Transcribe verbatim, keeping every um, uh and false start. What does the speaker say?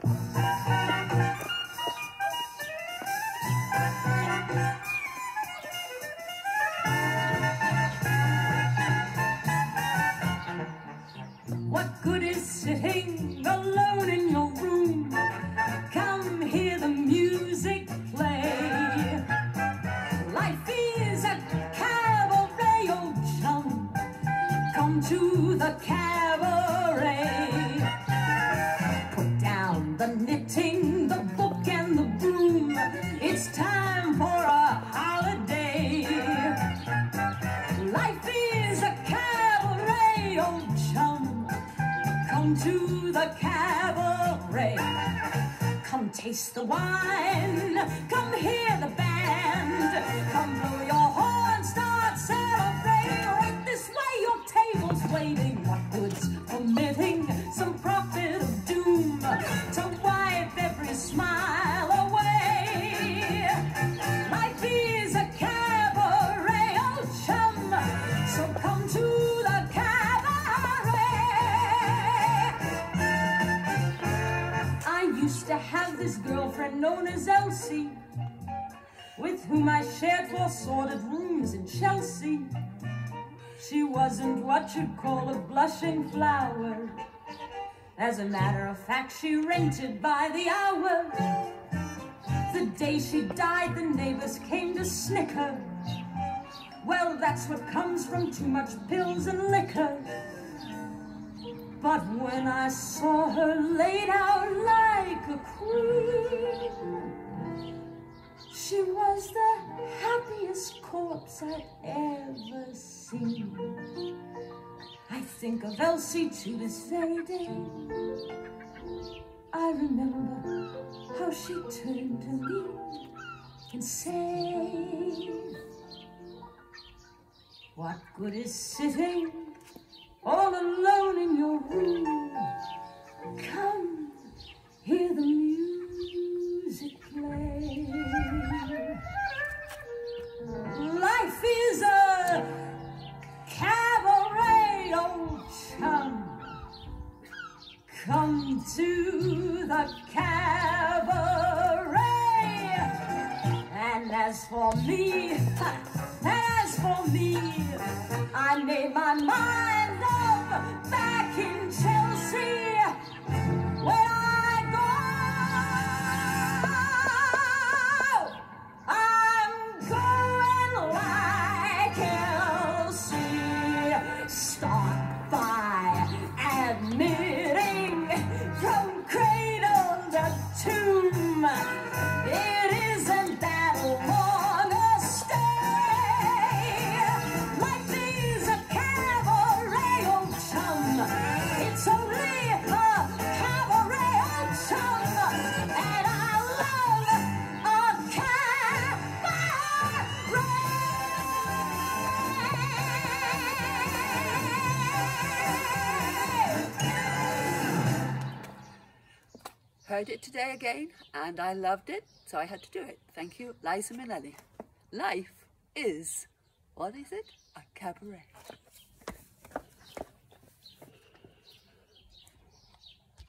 What good is sitting alone in your room? Come hear the music play. Life is a cabaret, old chum. Come to the cabaret. Put down the knitting, the book and the broom. It's time for a holiday. Life is a cabaret, old chum. Come to the cabaret. Come taste the wine. Come hear the band. Come blow your horn, start celebrating. Right this way, your table's waiting. What good's omitting some prophet of doom to wipe every smile away? Life is a cabaret, old chum. So come to the cabaret. I used to have this girlfriend known as Elsie, with whom I shared four sordid rooms in Chelsea. She wasn't what you'd call a blushing flower. As a matter of fact, she rented by the hour. The day she died, the neighbors came to snicker. Well, that's what comes from too much pills and liquor. But when I saw her laid out like a queen, she was the happiest corpse I'd ever seen. I think of Elsie to this very day. I remember how she turned to me and said, what good is sitting all alone in your room? Come, hear the music play. Life is a cabaret, old chum. Come to the cabaret. And as for me, as for me, I made my mind up back in Chelsea. When I go, I'm going like Elsie. Start by admitting from cradle to tomb, it isn't that long a stay. Life is a cabaret, old chum. It's only a cabaret, old chum. And I love a cabaret. Heard it today again, and I loved it, so I had to do it. Thank you, Liza Minnelli. Life is, what is it? A cabaret.